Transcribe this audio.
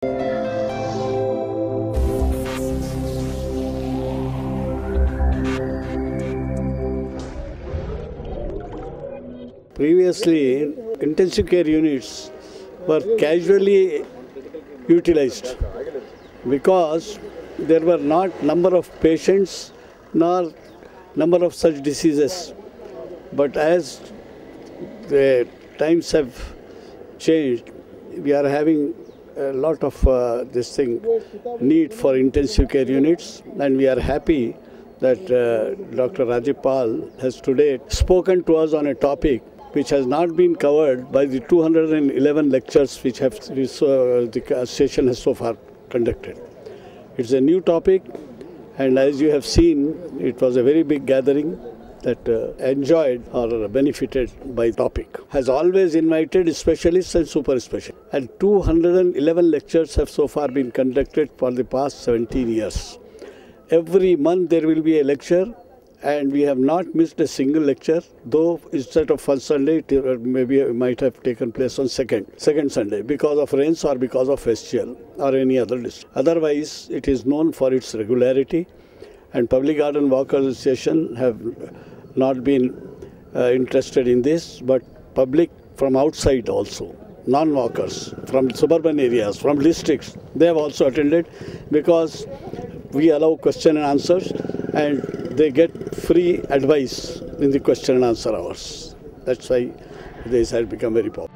Previously, intensive care units were casually utilized because there were not number of patients nor number of such diseases. But as the times have changed, we are having a lot of need for intensive care units, and we are happy that Dr. Rajiv Pal has today spoken to us on a topic which has not been covered by the 211 lectures which the session has so far conducted. It's a new topic, and as you have seen, it was a very big gathering that enjoyed or benefited by the topic. Has always invited specialists and super specialists. And 211 lectures have so far been conducted for the past 17 years. Every month there will be a lecture, and we have not missed a single lecture, though instead of first Sunday, it might have taken place on second Sunday because of rains or because of festival or any other list. Otherwise, it is known for its regularity, and Public Garden Walkers Association have not been interested in this, but public from outside also, non-walkers from suburban areas, from districts, they have also attended because we allow question and answers, and they get free advice in the question and answer hours. That's why this has become very popular.